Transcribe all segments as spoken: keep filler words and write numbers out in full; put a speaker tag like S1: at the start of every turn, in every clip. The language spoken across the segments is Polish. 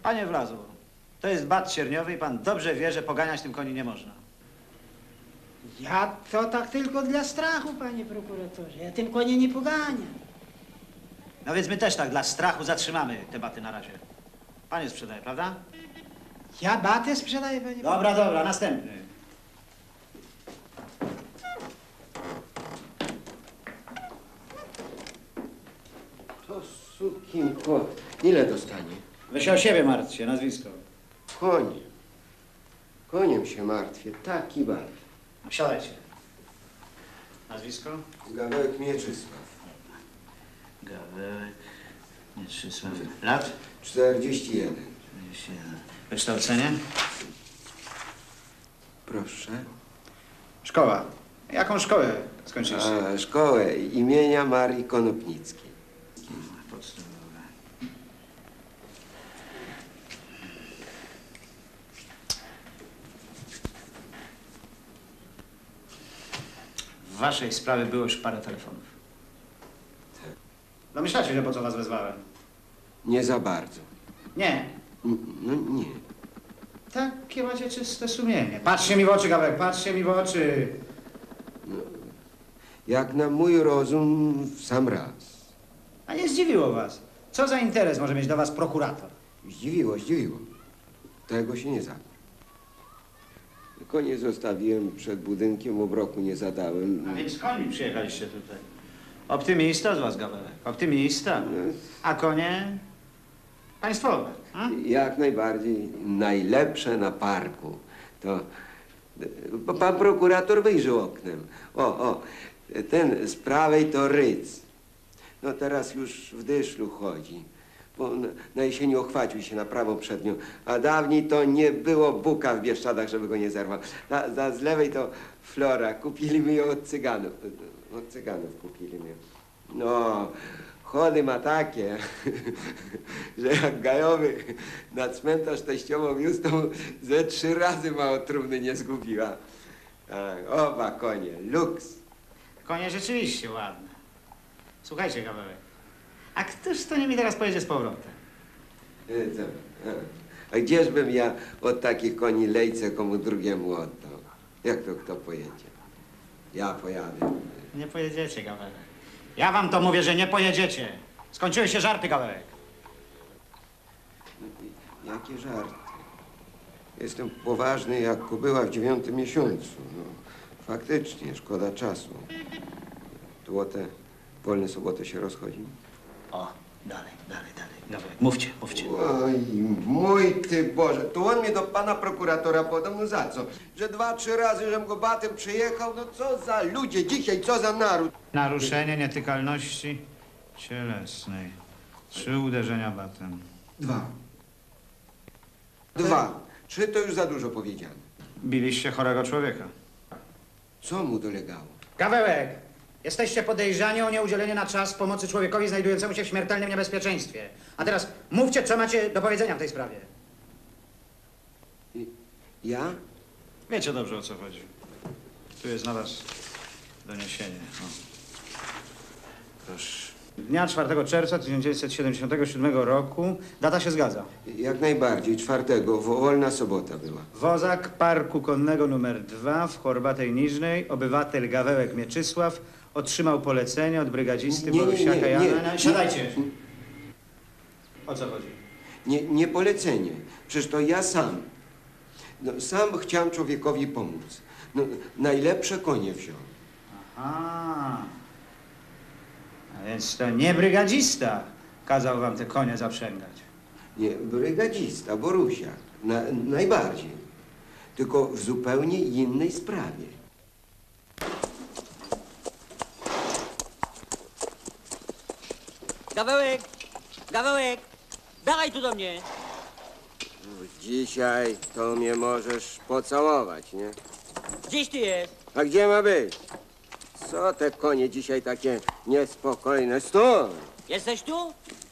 S1: Panie Wlazu, to jest bat sierniowy i pan dobrze wie, że poganiać tym koni nie można.
S2: Ja to tak tylko dla strachu, panie prokuratorze. Ja tym konie nie poganiam.
S1: No więc my też tak dla strachu zatrzymamy te baty na razie. Pan je sprzedaje, prawda?
S2: Ja batę sprzedaję, panie
S1: Dobra, dobra, następny.
S3: To sukin kot. Ile dostanie?
S1: Wy się o siebie martwcie, nazwisko.
S3: Koń. Koniem się martwię. Taki bat.
S1: Siadajcie. Nazwisko?
S3: Gawełek Mieczysław.
S1: Gawełek Mieczysław. Lat?
S3: czterdzieści jeden.
S1: czterdzieści jeden. Wykształcenie?
S3: Proszę.
S1: Szkoła. Jaką szkołę skończyliście?
S3: A, szkołę imienia Marii Konopnickiej.
S1: Podstawowe. W waszej sprawie było już parę telefonów. Domyślacie się, po co was wezwałem?
S3: Nie za bardzo.
S1: Nie.
S3: N- No nie.
S1: Takie macie czyste sumienie. Patrzcie mi w oczy, Gawełek, patrzcie mi w oczy.
S3: Jak na mój rozum w sam raz.
S1: A nie zdziwiło was. Co za interes może mieć do was prokurator?
S3: Zdziwiło, zdziwiło. Tego się nie zabrał. Konie zostawiłem przed budynkiem, obroku nie zadałem.
S1: A więc z koni przyjechaliście tutaj. Optymista z was, Gawełek. Optymista. A konie? Państwowe. A?
S3: Jak najbardziej najlepsze na parku. To bo pan prokurator wyjrzał oknem. O, o, ten z prawej to Ryc. No teraz już w dyszlu chodzi. Bo na, na jesieni ochwacił się na prawą przednią, a dawniej to nie było buka w Bieszczadach, żeby go nie zerwał. A, a z lewej to Flora. Kupili mi ją od cyganów. Od cyganów kupili mi ją. No, chody ma takie, że jak Gajowy na cmentarz teściową wiózł, to ze trzy razy mało trumny nie zgubiła. Tak, oba konie, luks.
S1: Konie rzeczywiście ładne. Słuchajcie, Gawełek. A któż to nie mi teraz pojedzie z powrotem?
S3: E, co? A, a gdzieżbym ja od takich koni lejce komu drugiemu oddał? Jak to kto pojedzie? Ja pojadę.
S1: Nie pojedziecie, Gawełek. Ja wam to mówię, że nie pojedziecie. Skończyły się żarty, Gawełek.
S3: Jakie żarty? Jestem poważny jak kubyła w dziewiątym miesiącu. No, faktycznie, szkoda czasu. Tłote, wolne sobotę się rozchodzi.
S1: O, dalej, dalej, dalej. Gawełek, mówcie, mówcie.
S3: Oj, mój ty Boże, to on mnie do pana prokuratora podał, no za co? Że dwa, trzy razy, żem go batem przyjechał, no co za ludzie dzisiaj, co za naród?
S1: Naruszenie nietykalności cielesnej. Trzy uderzenia batem.
S3: Dwa. Dwa. Trzy to już za dużo powiedziane.
S1: Biliście chorego człowieka.
S3: Co mu dolegało?
S1: Gawełek! Jesteście podejrzani o nieudzielenie na czas pomocy człowiekowi znajdującemu się w śmiertelnym niebezpieczeństwie. A teraz mówcie, co macie do powiedzenia w tej sprawie.
S3: Ja?
S1: Wiecie dobrze, o co chodzi. Tu jest na was doniesienie. O. Proszę. Dnia czwartego czerwca tysiąc dziewięćset siedemdziesiątego siódmego roku. Data się zgadza.
S3: Jak najbardziej. Czwartego. wo- Wolna sobota była.
S1: Wozak Parku Konnego numer dwa w Chorbatej Niżnej, obywatel Gawełek Mieczysław, otrzymał polecenie od brygadzisty
S3: Nie, nie,
S1: Borusiaka
S3: nie,
S1: Jana.
S3: nie.
S1: Na- Siadajcie. O co chodzi?
S3: Nie, nie polecenie. Przecież to ja sam. No, sam chciałem człowiekowi pomóc. No, najlepsze konie wziął.
S1: Aha. A więc to nie brygadzista kazał wam te konie zaprzęgać.
S3: Nie, brygadzista, Borusiak. Na, najbardziej. Tylko w zupełnie innej sprawie.
S4: Gawełek! Gawełek! Dawaj tu do mnie!
S3: Dzisiaj to mnie możesz pocałować, nie?
S4: Gdzieś ty jest?
S3: A gdzie ma być? Co te konie dzisiaj takie niespokojne? Stój!
S4: Jesteś tu?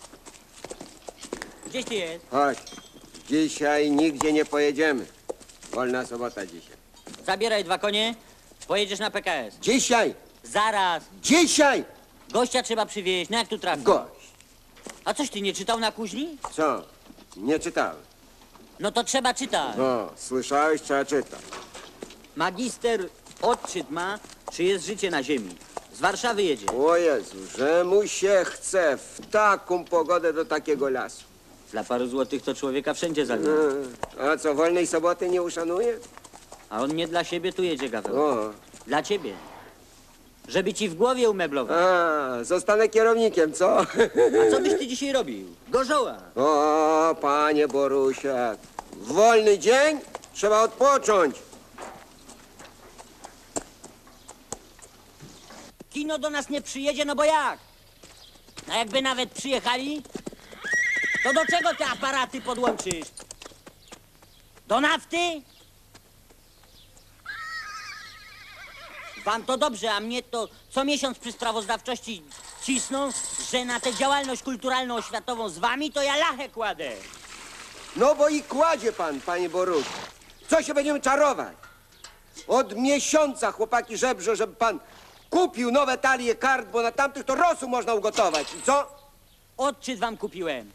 S4: Gdzieś ty jest?
S3: Chodź. Dzisiaj nigdzie nie pojedziemy. Wolna sobota dzisiaj.
S4: Zabieraj dwa konie, pojedziesz na P K S.
S3: Dzisiaj!
S4: Zaraz!
S3: Dzisiaj!
S4: Gościa trzeba przywieźć, no jak tu trafić?
S3: Gość.
S4: A coś ty nie czytał na kuźni?
S3: Co? Nie czytałem.
S4: No to trzeba czytać.
S3: No, słyszałeś, trzeba czytać.
S4: Magister odczyt ma, czy jest życie na ziemi. Z Warszawy jedzie.
S3: O Jezu, że mu się chce w taką pogodę do takiego lasu.
S4: Dla paru złotych to człowieka wszędzie zagna.
S3: E, A co, wolnej soboty nie uszanuje?
S4: A on nie dla siebie tu jedzie, Gawełek.
S3: O,
S4: Dla ciebie. Żeby ci w głowie umeblować.
S3: a, zostanę kierownikiem, co?
S4: A co byś ty dzisiaj robił? Gorzoła.
S3: O, panie Borusiak, w wolny dzień trzeba odpocząć.
S4: Kino do nas nie przyjedzie, no bo jak? A jakby nawet przyjechali, to do czego te aparaty podłączysz? Do nafty? Wam to dobrze, a mnie to co miesiąc przy sprawozdawczości cisną, że na tę działalność kulturalną oświatową z wami to ja lachę kładę.
S3: No bo i kładzie pan, panie Borusiak. Co się będziemy czarować? Od miesiąca chłopaki żebrzą, żeby pan kupił nowe talie kart, bo na tamtych to rosu można ugotować. I co?
S4: Odczyt wam kupiłem.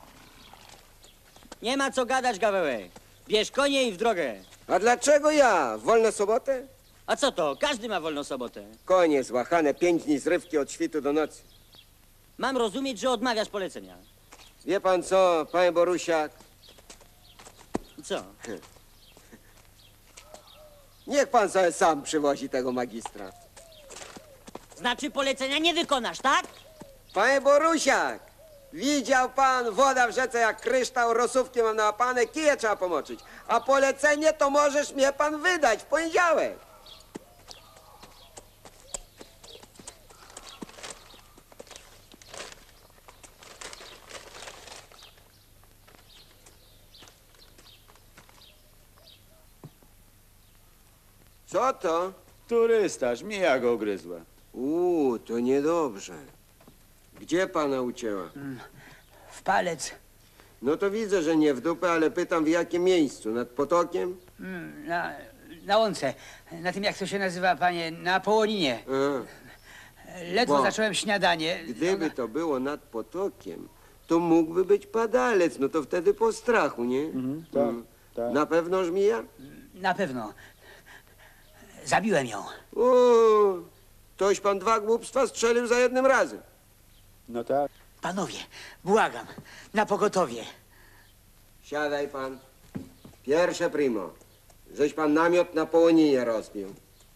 S4: Nie ma co gadać, Gawełek. Bierz konie i w drogę.
S3: A dlaczego ja? W wolną sobotę?
S4: A co to? Każdy ma wolną sobotę.
S3: Konie złachane, pięć dni zrywki od świtu do nocy.
S4: Mam rozumieć, że odmawiasz polecenia.
S3: Wie pan co, panie Borusiak?
S4: Co?
S3: Niech pan sobie sam przywozi tego magistra.
S4: Znaczy polecenia nie wykonasz, tak?
S3: Panie Borusiak, widział pan, woda w rzece jak kryształ, rosówki mam nałapane, kije trzeba pomoczyć. A polecenie to możesz mnie pan wydać w poniedziałek. Co to?
S5: Turysta, żmija go ugryzła.
S3: Uuu, to niedobrze. Gdzie pana ucięła?
S2: W palec.
S3: No to widzę, że nie w dupę, ale pytam w jakim miejscu? Nad potokiem?
S2: Mm, Na, na łące. Na tym, jak to się nazywa, panie, na Połoninie.
S3: A,
S2: Ledwo
S3: Bo
S2: zacząłem śniadanie.
S3: gdyby to było nad potokiem, to mógłby być padalec, no to wtedy po strachu, nie?
S5: tak,
S3: Mm.
S5: tak.
S3: Na pewno żmija?
S2: Na pewno. Zabiłem ją.
S3: O, toś pan dwa głupstwa strzelił za jednym razem.
S5: No tak.
S2: Panowie, błagam, na pogotowie.
S3: Siadaj pan. Pierwsze primo, żeś pan namiot na Połoninie rozbił.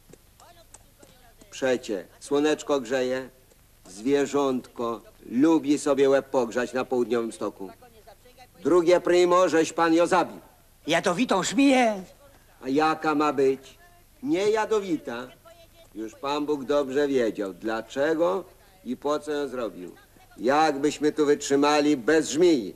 S3: Przecie, słoneczko grzeje, zwierzątko lubi sobie łeb pogrzać na południowym stoku. Drugie primo, żeś pan ją zabił.
S2: Jadowitą żmiję.
S3: A jaka ma być? Nie jadowita. Już Pan Bóg dobrze wiedział, dlaczego i po co ją zrobił. Jak byśmy tu wytrzymali bez żmii?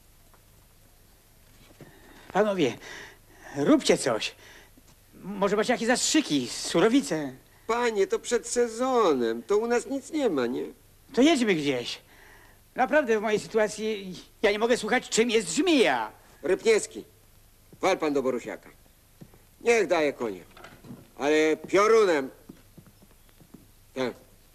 S2: Panowie, róbcie coś. Może macie jakieś zastrzyki, surowice.
S3: Panie, to przed sezonem, to u nas nic nie ma, nie?
S2: To jedźmy gdzieś. Naprawdę w mojej sytuacji ja nie mogę słuchać, czym jest żmija.
S3: Rypniewski, wal pan do Borusiaka. Niech daje konie, ale piorunem. Tak.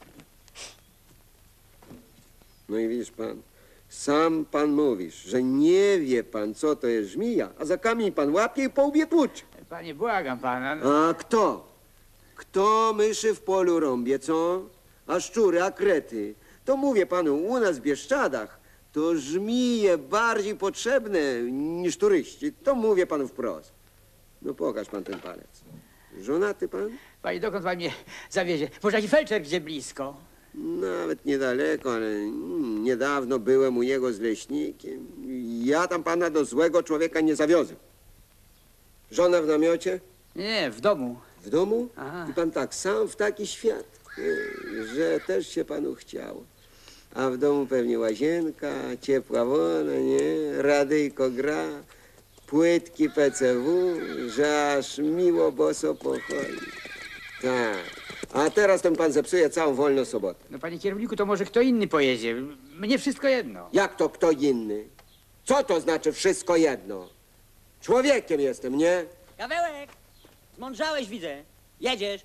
S3: No i widzisz pan, sam pan mówisz, że nie wie pan, co to jest żmija, a za kamień pan łapie i po łbie tłucze.
S2: Panie, błagam pana. No.
S3: A kto? Kto myszy w polu rąbie, co? A szczury, a krety. To mówię panu, u nas w Bieszczadach to żmije bardziej potrzebne niż turyści. To mówię panu wprost. No pokaż pan ten palec. Żonaty pan?
S2: Panie, dokąd pan mnie zawiezie? Może jakiś felczer gdzie blisko?
S3: Nawet niedaleko, ale mm, niedawno byłem u niego z leśnikiem. Ja tam pana do złego człowieka nie zawiozę. Żona w namiocie?
S2: Nie, w domu.
S3: W domu?
S2: Aha.
S3: I pan tak sam w taki świat, e, że też się panu chciało. A w domu pewnie łazienka, ciepła wona, nie? Radyjko gra, płytki P C W, że aż miło boso pochodzi. Tak. A teraz ten pan zepsuje całą wolną sobotę.
S2: No panie kierowniku, to może kto inny pojedzie. Mnie wszystko jedno.
S3: Jak to kto inny? Co to znaczy wszystko jedno? Człowiekiem jestem, nie?
S4: Gawełek! Zmądrzałeś, widzę. Jedziesz.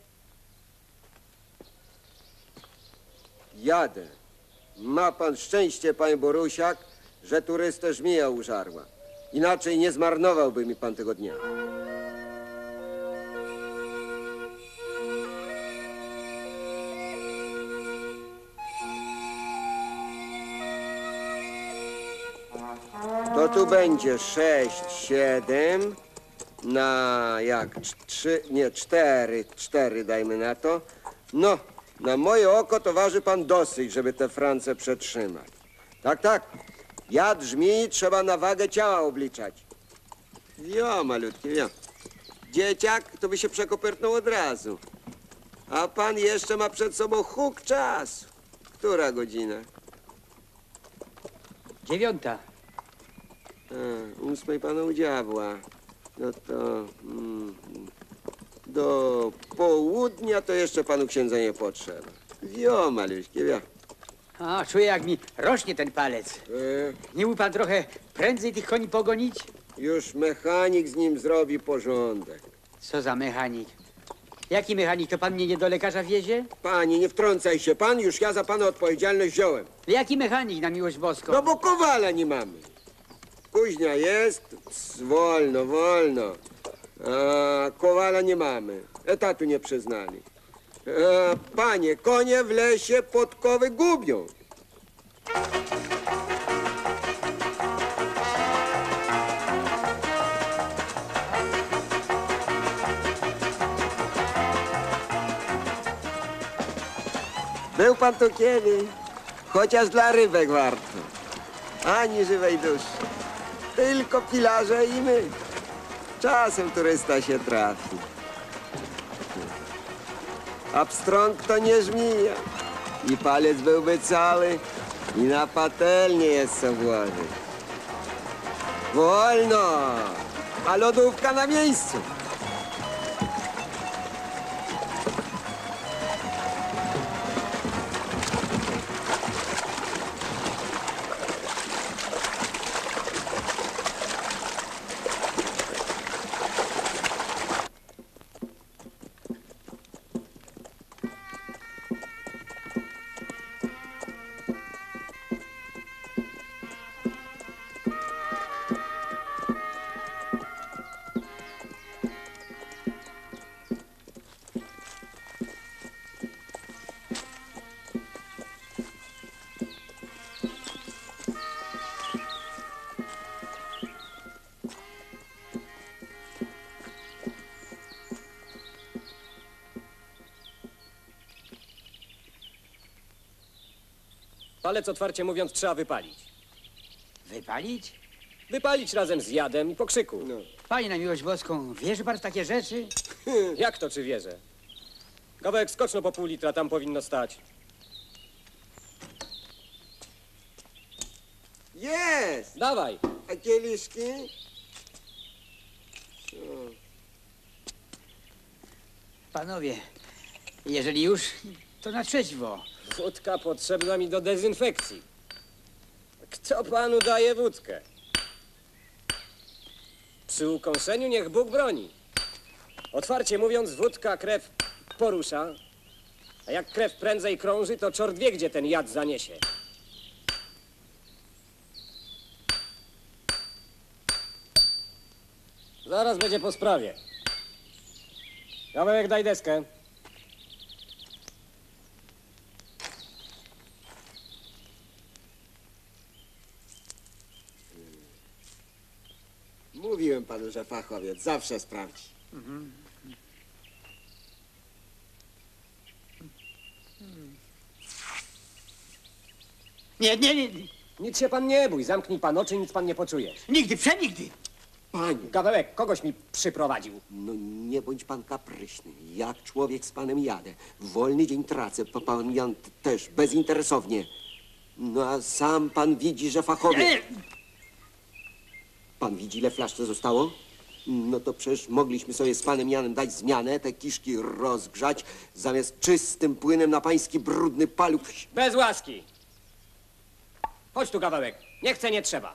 S3: Jadę. Ma pan szczęście, panie Borusiak, że turystę żmija użarła. Inaczej nie zmarnowałby mi pan tego dnia. To tu będzie sześć, siedem na jak trzy, nie cztery, cztery dajmy na to. No, na moje oko to waży pan dosyć, żeby te France przetrzymać. Tak, tak. Jad żmii trzeba na wagę ciała obliczać. Jo, malutki, jo. Dzieciak to by się przekopertnął od razu. A pan jeszcze ma przed sobą huk czas. Która godzina?
S2: Dziewiąta.
S3: A, ósmej pana u diabła. No to mm, do południa to jeszcze panu księdza nie potrzeba. Wio, maluśkie, wio.
S2: A, czuję, jak mi rośnie ten palec.
S3: E,
S2: Nie mógł pan trochę prędzej tych koni pogonić?
S3: już mechanik z nim zrobi porządek.
S2: Co za mechanik? Jaki mechanik? To pan mnie nie do lekarza wiezie?
S3: Panie, nie wtrącaj się pan, już ja za pana odpowiedzialność wziąłem.
S2: Jaki mechanik, na miłość boską?
S3: No bo kowala nie mamy. Kuźnia jest, ps, wolno, wolno. A kowala nie mamy, etatu nie przyznali. A, panie, konie w lesie podkowy gubią. Był pan tu kiedyś, chociaż dla rybek warto. Ani żywej duszy. Tylko pilarze i my. Czasem turysta się trafi. A pstrąg to nie żmija. I palec byłby cały, i na patelnię jest co włożyć. Wolno! A lodówka na miejscu.
S6: Palec otwarcie mówiąc trzeba wypalić.
S2: Wypalić?
S6: Wypalić razem z jadem i po krzyku.
S3: No.
S2: Panie, na miłość boską, wierzy pan w takie rzeczy?
S6: Jak to, czy wierzę? Kawałek skoczno po pół litra tam powinno stać.
S3: Jest!
S6: Dawaj!
S3: A kieliszki?
S2: Panowie, jeżeli już, to na trzeźwo.
S6: Wódka potrzebna mi do dezynfekcji. Kto panu daje wódkę? Przy ukąszeniu niech Bóg broni. Otwarcie mówiąc, wódka krew porusza, a jak krew prędzej krąży, to czort wie, gdzie ten jad zaniesie. Zaraz będzie po sprawie. Kawałek, daj deskę.
S3: Mówiłem panu, że fachowiec zawsze sprawdzi.
S2: Nie, nie, nie, nie.
S6: Nic się pan nie bój, zamknij pan oczy, nic pan nie poczuje.
S2: Nigdy, przenigdy.
S3: Panie,
S6: Kawałek, kogoś mi przyprowadził.
S3: no nie bądź pan kapryśny. Jak człowiek z panem jadę. W wolny dzień tracę, pa- pan Jan t- też, bezinteresownie. No a sam pan widzi, że fachowiec...
S2: Nie,
S3: Pan widzi, ile flaszce zostało? No to przecież mogliśmy sobie z panem Janem dać zmianę, te kiszki rozgrzać, zamiast czystym płynem na pański brudny paluch.
S6: Bez łaski. Chodź tu, Kawałek. Nie chcę, nie trzeba.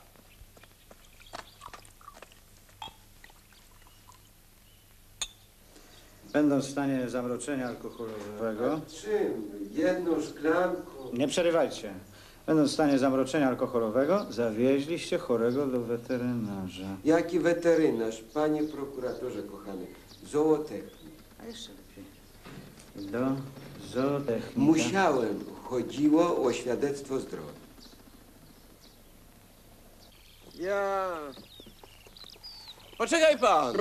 S1: Będąc w stanie zamroczenia alkoholowego,
S3: Czym? Jedną szklanką.
S1: nie przerywajcie. Będąc w stanie zamroczenia alkoholowego, zawieźliście chorego do weterynarza.
S3: Jaki weterynarz, panie prokuratorze kochany, zootechnik.
S1: A jeszcze lepiej. Do zootechnika.
S3: Musiałem, chodziło o świadectwo zdrowia.
S7: Ja. Poczekaj pan.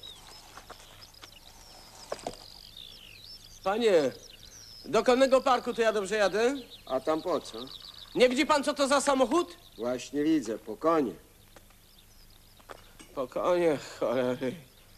S7: Panie, do konnego parku to ja dobrze jadę?
S3: A tam po co?
S7: Nie widzi pan, co to za samochód?
S3: Właśnie widzę, po konie.
S7: Po konie, cholery.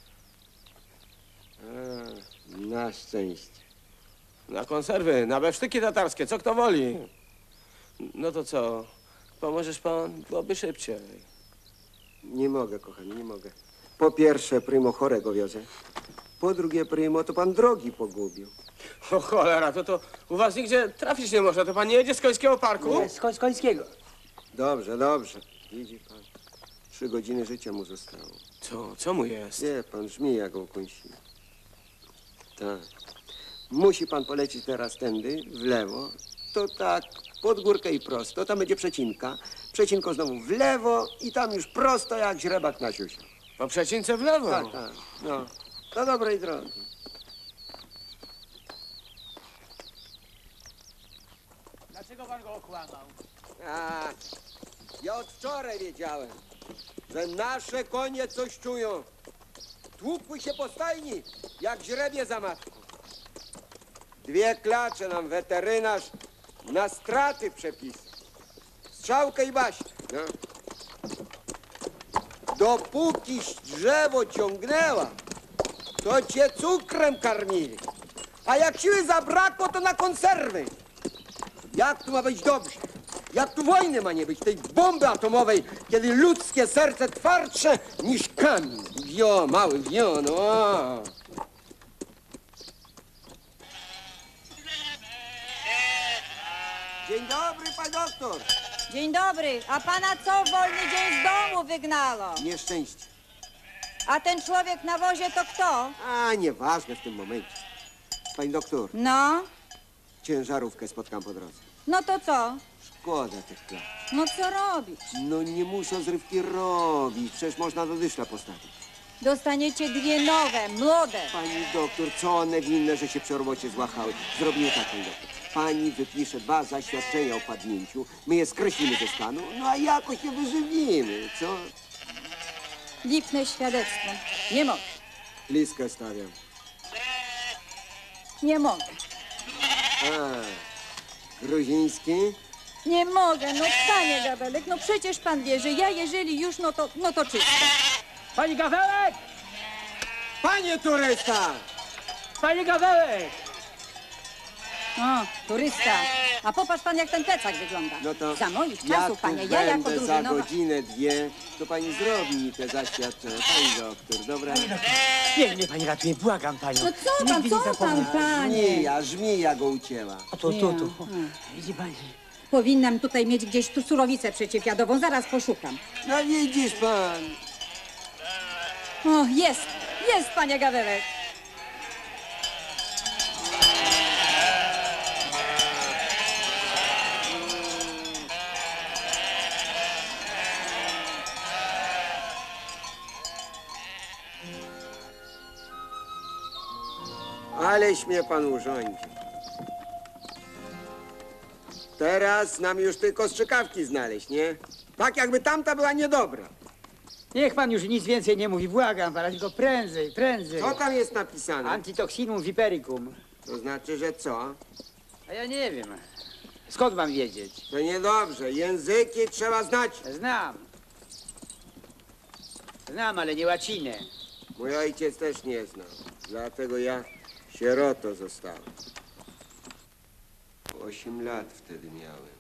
S3: A, na szczęście.
S7: Na konserwy, na besztyki tatarskie, co kto woli. No to co, pomożesz pan? Byłoby szybciej.
S3: Nie mogę, kochani, nie mogę. Po pierwsze, primo chorego wiozę. Po drugie, primo, to pan drogi pogubił.
S7: O cholera, to to u was nigdzie trafić nie można. To pan nie jedzie z końskiego parku?
S2: Z Koń- z Końskiego.
S3: Dobrze, dobrze. Widzi pan. Trzy godziny życia mu zostało.
S7: Co, co mu jest?
S3: Wie pan, żmija go ukąsiła. Tak. Musi pan polecieć teraz tędy, w lewo. To tak, pod górkę i prosto. Tam będzie przecinka. Przecinko znowu w lewo i tam już prosto jak źrebak na siusiu.
S7: Po przecince w lewo.
S3: Tak, tak. No, do dobrej drogi.
S2: Dlaczego pan go okłamał?
S3: A, ja od wczoraj wiedziałem, że nasze konie coś czują. Tłukły się po stajni, jak źrebie za matką. Dwie klacze nam weterynarz na straty przepisał. Strzałkę i baśń. No. Dopókiś drzewo ciągnęła, to cię cukrem karmili. A jak siły zabrakło, to na konserwy. Jak tu ma być dobrze? Jak tu wojny ma nie być, tej bomby atomowej, kiedy ludzkie serce twardsze niż kamień. Wio, mały wio, no. Dzień dobry, pan doktor.
S8: Dzień dobry, a pana co w wolny dzień z domu wygnało?
S3: Nieszczęście.
S8: A ten człowiek na wozie to kto?
S3: A, nieważne w tym momencie. Pani doktor,
S8: No,
S3: ciężarówkę spotkam po drodze.
S8: no to co?
S3: Szkoda tych klat.
S8: No co robić?
S3: No nie muszą zrywki robić, przecież można do dyszla postawić.
S8: Dostaniecie dwie nowe, młode.
S3: Pani doktor, co one winne, że się przy robocie złachały? Zrobimy tak, pani doktor. Pani wypisze dwa zaświadczenia o padnięciu, my je skreślimy ze stanu, no a jakoś je wyżywimy, co?
S8: Lipne świadectwo. Nie mogę,
S3: Liskę stawiam.
S8: nie mogę.
S3: A, gruziński?
S8: Nie mogę, no panie Gabelek, no przecież pan wie, że ja jeżeli już, no to, no to czysto.
S2: Pani Gawełek!
S3: Panie turysta!
S2: Panie Gawełek!
S8: O, turysta. A popatrz pan, jak ten plecak wygląda.
S3: No to
S8: Za moich
S3: jak
S8: czasów,
S3: tu
S8: panie, ja jako
S3: będę za
S8: drużynowa...
S3: godzinę, dwie, to pani zrobi mi te zaświadczenia. Pani doktor, dobra?
S2: Niech mnie pani ratuje, błagam panią.
S8: No co pan,
S2: Nigdy nie
S8: co pan,
S2: zapomnę.
S8: panie?
S3: Żmija, żmija go ucięła.
S2: A to, to, to.
S8: Nie.
S2: Widzi pani?
S8: Powinnam tutaj mieć gdzieś tu surowicę przeciwjadową, zaraz poszukam.
S3: No widzisz pan.
S8: O, jest, jest, panie Gawelek.
S3: Aleś mnie pan urządzi. Teraz nam już tylko strzykawki znaleźć, nie? Tak jakby tamta była niedobra.
S2: Niech pan już nic więcej nie mówi, błagam pana, tylko prędzej, prędzej.
S3: Co tam jest napisane?
S2: Antitoxinum vipericum.
S3: To znaczy, że co?
S2: A ja nie wiem. Skąd mam wiedzieć?
S3: To niedobrze. Języki trzeba znać.
S2: Znam. Znam, ale nie łacinę.
S3: Mój ojciec też nie znał. Dlatego ja sieroto zostałem. Osiem lat wtedy miałem.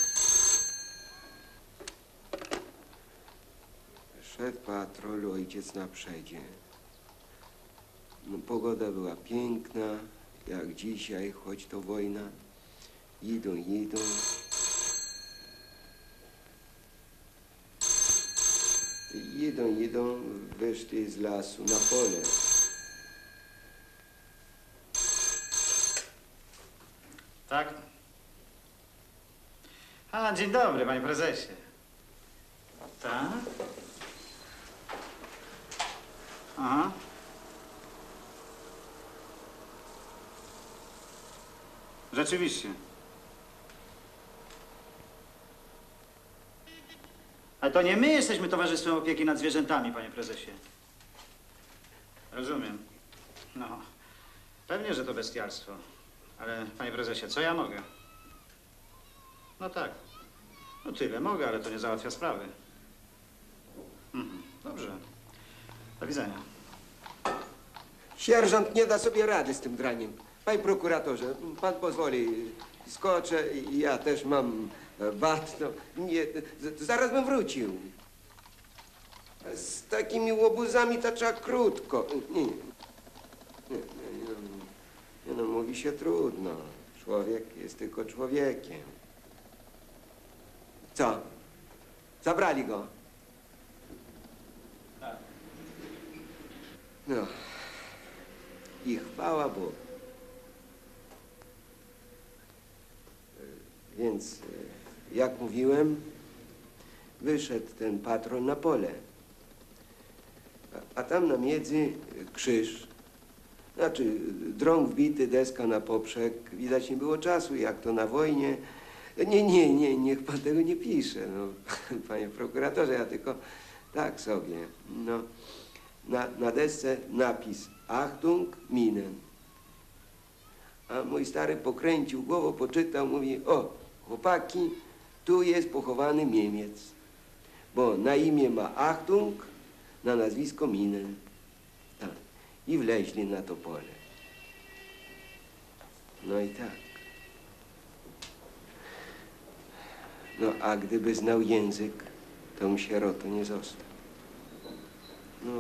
S3: Szedł patrol, ojciec na przedzie. No, pogoda była piękna, jak dzisiaj, choć to wojna. Idą, idą. Idą, idą, wyszli z lasu na pole.
S1: Tak? A, dzień dobry, panie prezesie. Tak? Aha. Rzeczywiście. Ale to nie my jesteśmy Towarzystwem Opieki nad Zwierzętami, panie prezesie. Rozumiem. No, pewnie, że to bestialstwo. Ale, panie prezesie, co ja mogę? No tak. No tyle mogę, ale to nie załatwia sprawy. Mhm. Dobrze. Do widzenia.
S3: Sierżant nie da sobie rady z tym draniem. Panie prokuratorze, pan pozwoli, skoczę i ja też mam e, bat. No, nie, z- zaraz bym wrócił. Z takimi łobuzami to trzeba krótko. Nie, nie, nie, nie, nie no, mówi się trudno. Człowiek jest tylko człowiekiem. Co? Zabrali go? No. I chwała Bogu. E, Więc, e, jak mówiłem, wyszedł ten patron na pole. A, a tam na miedzy krzyż. Znaczy, drąg wbity, deska na poprzek. Widać nie było czasu, jak to na wojnie. Nie, nie, nie, niech pan tego nie pisze, no, panie prokuratorze, ja tylko tak sobie, no. Na, na desce napis Achtung, minen. A mój stary pokręcił głową, poczytał, mówi, o, chłopaki, tu jest pochowany Niemiec, bo na imię ma Achtung, na nazwisko Minen. Tak. I wleźli na to pole. No i tak. No, a gdyby znał język, to mu sierotą nie został. No.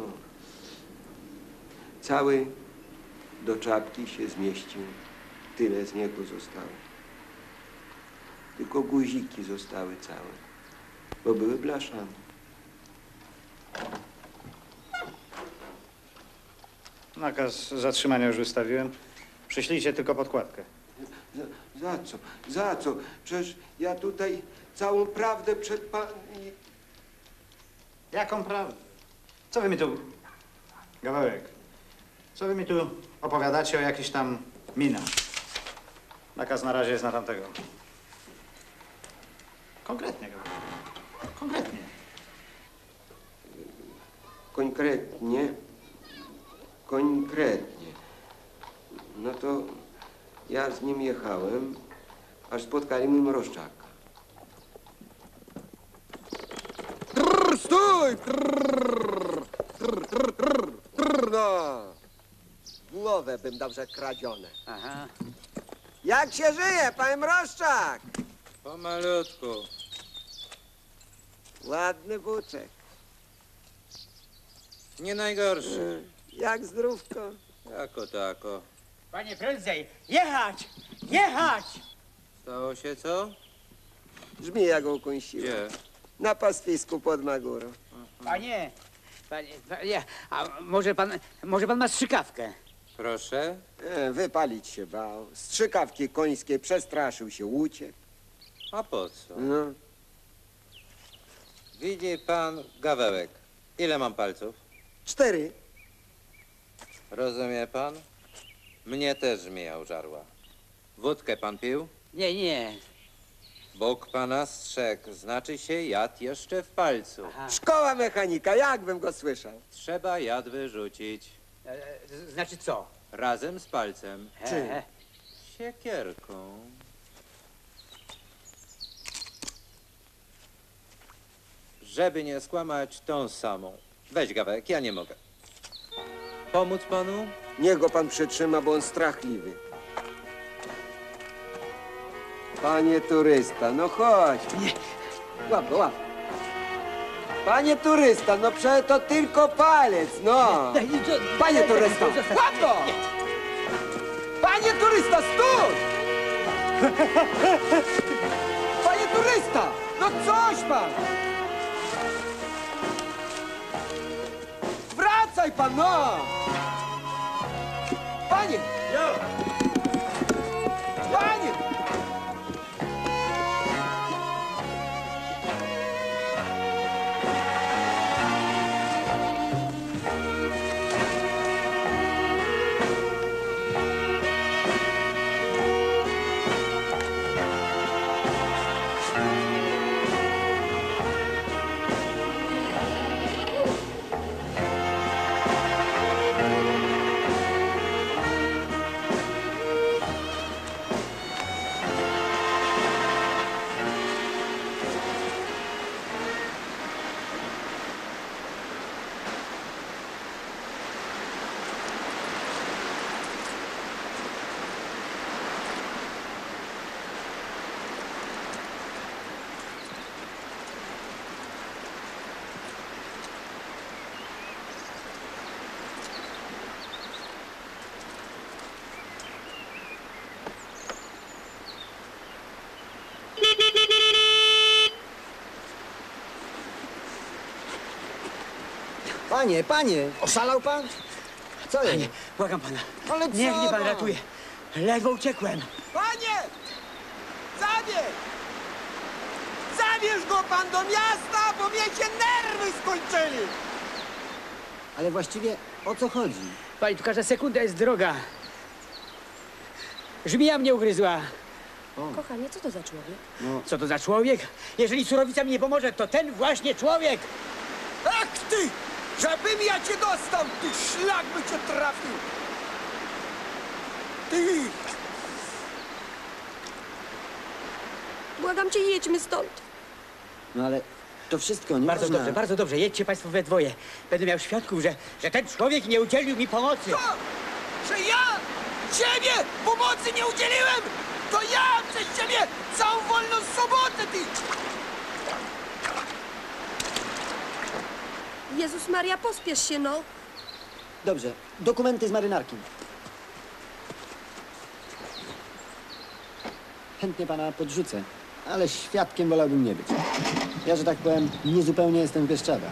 S3: Cały do czapki się zmieścił. Tyle z niego zostało. Tylko guziki zostały całe, bo były blaszane.
S1: Nakaz zatrzymania już wystawiłem. Przyślijcie tylko podkładkę.
S3: Za, za co? Za co? Przecież ja tutaj całą prawdę przed pan...
S1: Jaką prawdę? Co wy mi tu... Gawałek, co wy mi tu opowiadacie o jakichś tam minach? Nakaz na razie jest na tamtego. Konkretnie, Gawałek. Konkretnie.
S3: Konkretnie, konkretnie. No to ja z nim jechałem, aż spotkali mi mroszczaka.
S9: Trrr, stój! Trrr, trrr, trrr, trrr, trrr, no. Głowę bym dobrze kradzione.
S2: Aha.
S9: Jak się żyje, panie Mroszczak?
S10: Pomalutku.
S9: Ładny buczek.
S10: Nie najgorszy.
S9: Jak zdrówko?
S10: Jako tako.
S2: Panie, prędzej! Jechać! Jechać!
S10: Stało się co?
S9: Żmija go ukąsiła.
S10: Gdzie?
S9: Na pastwisku pod Magurą.
S2: Panie, panie, panie, a może pan, może pan ma strzykawkę?
S10: Proszę.
S9: E, wypalić się bał. Strzykawki końskie, przestraszył się, uciekł.
S10: A po co?
S9: No.
S10: Widzi pan Gawełek. Ile mam palców?
S9: Cztery.
S10: Rozumie pan? Mnie też żmija użarła. Wódkę pan pił?
S2: Nie, nie.
S10: Bóg pana strzegł. Znaczy się jad jeszcze w palcu.
S2: Aha.
S9: Szkoła mechanika, jakbym go słyszał.
S10: Trzeba jad wyrzucić.
S2: E, z- znaczy co?
S10: Razem z palcem.
S2: He, he.
S10: Siekierką. Żeby nie skłamać tą samą. Weź Gawek, ja nie mogę. Pomóc panu?
S9: Niech go pan przytrzyma, bo on strachliwy. Panie turysta, no chodź.
S2: Nie.
S9: Łap go, łap. Panie turysta, no przecież to tylko palec, no.
S2: Daj, co-
S9: Panie
S2: daj,
S9: turysta,
S2: daj, zostaw.
S9: łap go! Panie turysta, stój! Panie turysta, no coś pan! Wracaj pan, no! Panie! Panie! Panie, panie, oszalał pan? Co jest?
S2: Panie, błagam pana.
S9: Ale
S2: Niech
S9: co
S2: mnie pan
S9: pan?
S2: ratuje. Ledwo uciekłem.
S9: Panie! Zabierz! Zabierz go pan do miasta, bo mnie się nerwy skończyli! Ale właściwie o co chodzi?
S2: Pani, tu każda sekunda jest droga. Żmija mnie ugryzła.
S8: Kochanie, co to za człowiek?
S2: Co to za człowiek? Jeżeli surowica mi nie pomoże, to ten właśnie człowiek.
S9: Ach ty! Żebym ja cię dostał, ty szlak by cię trafił! Ty!
S8: Błagam cię, jedźmy stąd.
S9: No ale to wszystko nie
S2: Bardzo
S9: można...
S2: dobrze, bardzo dobrze. Jedźcie państwo we dwoje. Będę miał świadków, że, że ten człowiek nie udzielił mi pomocy.
S9: Co? Że ja ciebie pomocy nie udzieliłem? To ja przez ciebie całą wolną sobotę, ty!
S8: Jezus Maria, pospiesz się, no.
S9: Dobrze, dokumenty z marynarki. Chętnie pana podrzucę, ale świadkiem wolałbym nie być. Ja, że tak powiem, niezupełnie jestem z Bieszczada.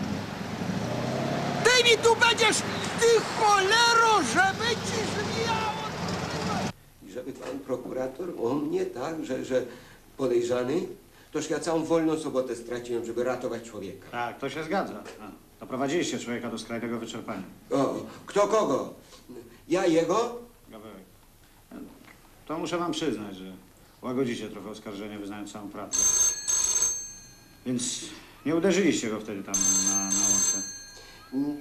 S9: Ty mi tu będziesz, ty cholero, żeby ci żmijało!
S3: I żeby pan prokurator o mnie, tak, że, że podejrzany, toż ja całą wolną sobotę straciłem, żeby ratować człowieka.
S1: Tak, to się zgadza. A, doprowadziliście człowieka do skrajnego wyczerpania.
S3: O, kto kogo? Ja jego?
S1: Gawełek. To muszę wam przyznać, że łagodzicie trochę oskarżenie, wyznając całą prawdę. Więc nie uderzyliście go wtedy tam na, na łące.
S3: Mm.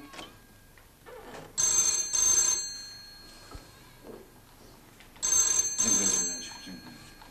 S1: Dziękuję, Żyleś. Dziękuję.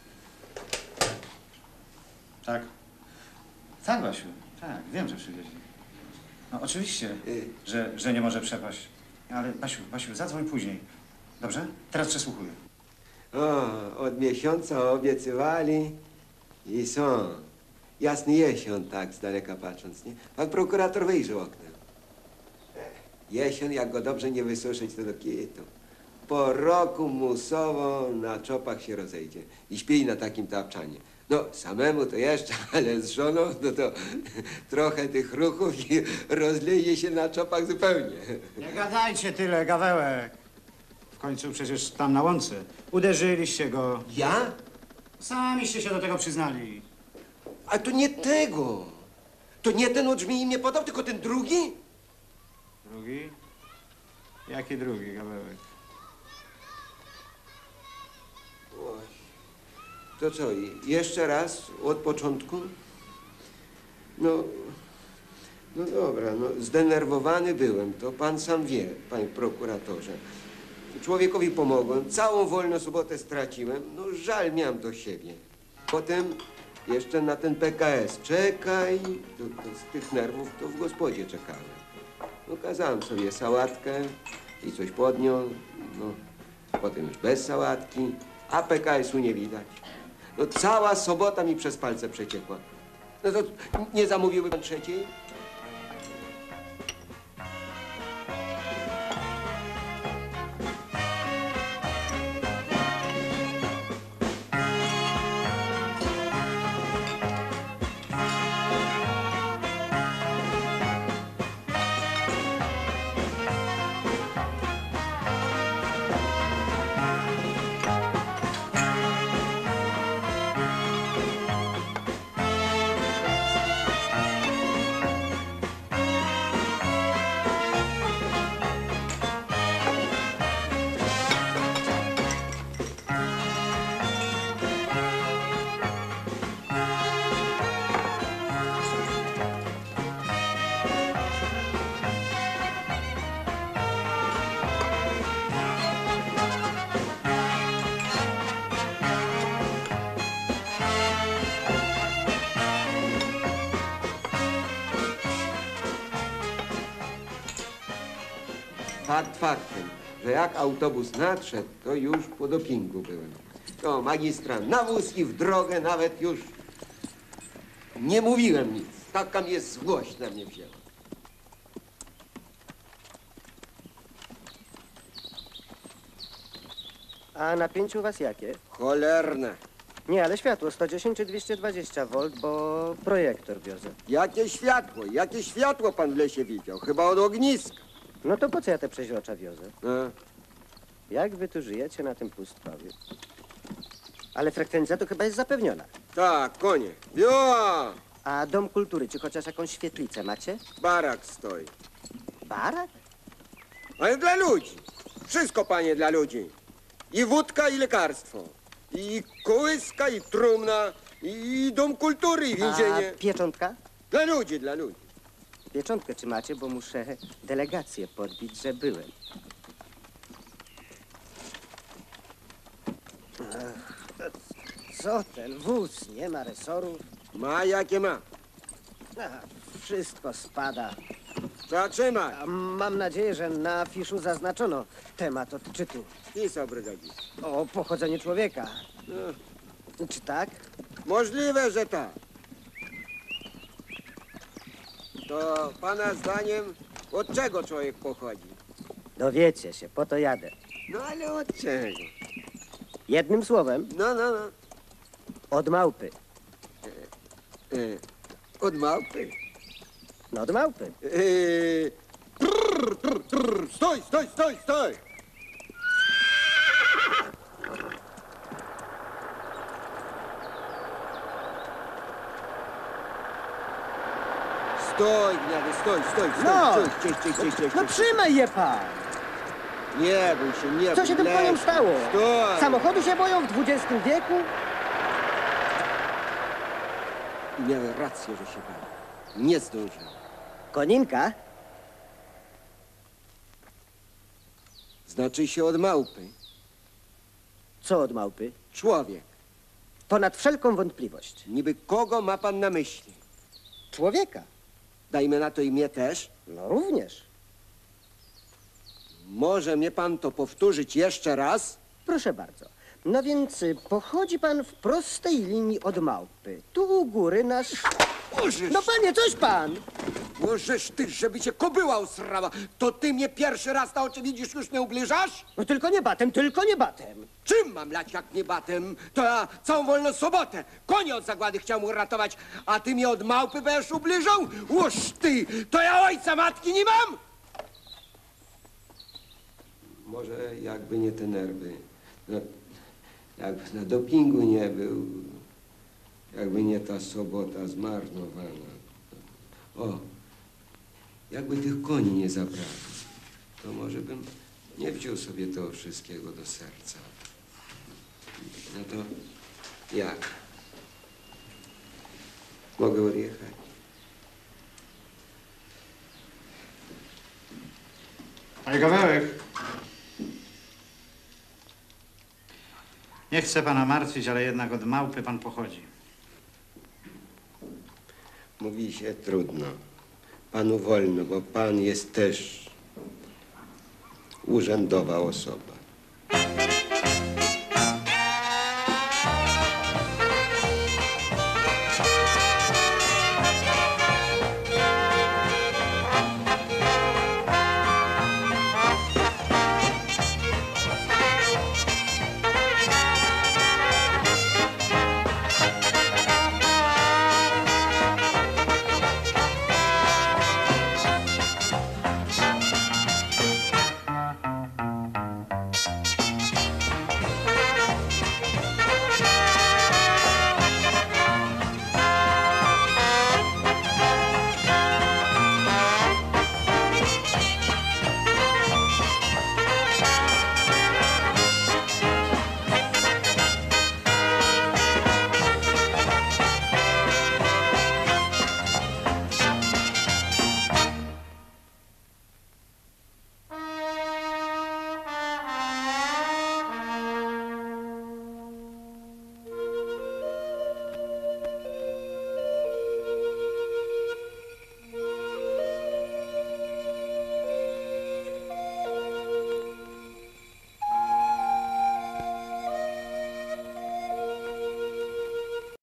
S1: Tak? Tak, Basiu. Tak, wiem, że przywieźli. No oczywiście,
S3: Y.
S1: że, że nie może przepaść. Ale Basiu, Basiu, zadzwoń później. Dobrze? Teraz przesłuchuję.
S3: O, od miesiąca obiecywali i są. Jasny jesion, tak z daleka patrząc, nie? Pan prokurator wyjrzał oknem. Jesion, jak go dobrze nie wysuszyć, to do kitu. Po roku musowo na czopach się rozejdzie i śpi na takim tapczanie. No, samemu to jeszcze, ale z żoną, no to trochę tych ruchów i rozleje się na czopach zupełnie.
S1: Nie gadajcie tyle, Gawełek. W końcu przecież tam na łące uderzyliście go.
S3: Ja?
S1: Samiście się do tego przyznali.
S3: A to nie tego. To nie ten od żmii mnie podał, tylko ten drugi?
S1: Drugi? Jaki drugi, Gawełek?
S3: Oj. To co, i- jeszcze raz od początku? No, no dobra, no zdenerwowany byłem, to pan sam wie, panie prokuratorze. Człowiekowi pomogłem, całą wolną sobotę straciłem, no żal miałem do siebie. Potem jeszcze na ten P K S. Czekaj, to, to z tych nerwów to w gospodzie czekałem. No kazałem sobie sałatkę i coś podniósł, no potem już bez sałatki, a P K S-u nie widać. No cała sobota mi przez palce przeciekła. No to nie zamówiłby pan trzeciej? Fakt faktem, że jak autobus nadszedł, to już po dopingu byłem. To magistra na wóz i w drogę nawet już nie mówiłem nic. Taka mnie złość na mnie wzięła.
S9: A napięcie u was jakie?
S3: Cholerne.
S11: Nie, ale światło sto dziesięć czy dwieście dwadzieścia wolt, bo projektor wiozę.
S3: Jakie światło? Jakie światło pan w lesie widział? Chyba od ogniska.
S11: No to po co ja te przeźrocza wiozę?
S3: E,
S11: Jak wy tu żyjecie na tym pustkowiu? Ale frekwencja to chyba jest zapewniona.
S3: tak, konie. Jo!
S11: A dom kultury, czy chociaż jakąś świetlicę macie?
S3: Barak stoi.
S11: Barak?
S3: Ale dla ludzi. Wszystko, panie, dla ludzi. I wódka, i lekarstwo. I kołyska, i trumna, i dom kultury, i więzienie.
S11: A pieczątka?
S3: Dla ludzi, dla ludzi.
S11: Pieczątkę czy macie, bo muszę delegację podbić, że byłem. Ach, co ten wóz? Nie ma resorów?
S3: Ma jakie ma.
S11: Ach, wszystko spada.
S3: Zatrzymaj.
S11: A mam nadzieję, że na afiszu zaznaczono temat odczytu.
S3: Pisał brygadzist.
S11: O pochodzeniu człowieka.
S3: No,
S11: Czy tak?
S3: możliwe, że tak. To pana zdaniem od czego człowiek pochodzi?
S11: Dowiecie się, po to jadę.
S3: No ale od czego?
S11: Jednym słowem,
S3: No, no, no.
S11: od małpy.
S3: E, od małpy.
S11: No od małpy.
S3: E, trrr, trrr, trrr. Stój, stój, stój, stój! Stój, gniady, stój, stój, stój,
S11: No.
S3: stój, cześć, cześć, cześć, cześć,
S11: No
S3: cześć.
S11: trzymaj je pan!
S3: Nie bój się, nie bój.
S11: Co się tym
S3: leć.
S11: koniom stało?
S3: Stój!
S11: Samochodu się boją w dwudziestym wieku?
S3: I miałem rację, że się bałem. Nie zdążyłem.
S11: Koninka?
S3: Znaczy się od małpy.
S11: Co od małpy?
S3: Człowiek.
S11: Ponad wszelką wątpliwość.
S3: Niby kogo ma pan na myśli?
S11: Człowieka?
S3: Dajmy na to i mnie też.
S11: No również.
S3: Może mnie pan to powtórzyć jeszcze raz?
S11: Proszę bardzo. No więc y, pochodzi pan w prostej linii od małpy. Tu u góry nasz...
S3: Możesz,
S11: No panie, coś pan!
S3: możesz ty, żeby cię kobyła usrała. To ty mnie pierwszy raz na oczy widzisz, już mnie ubliżasz?
S11: No tylko nie batem, tylko nie batem.
S3: Czym mam lać jak nie batem? To ja całą wolną sobotę konie od zagłady chciałem uratować, a ty mnie od małpy będziesz ubliżał? Łoż ty, to ja ojca matki nie mam? Może jakby nie te nerwy, no, jakby na dopingu nie był, jakby nie ta sobota zmarnowana. O, jakby tych koni nie zabrali, to może bym nie wziął sobie tego wszystkiego do serca. No to jak? Mogę odjechać?
S1: Panie Gawełek. Nie chcę pana martwić, ale jednak od małpy pan pochodzi.
S3: Mówi się trudno. Panu wolno, bo pan jest też urzędowa osoba.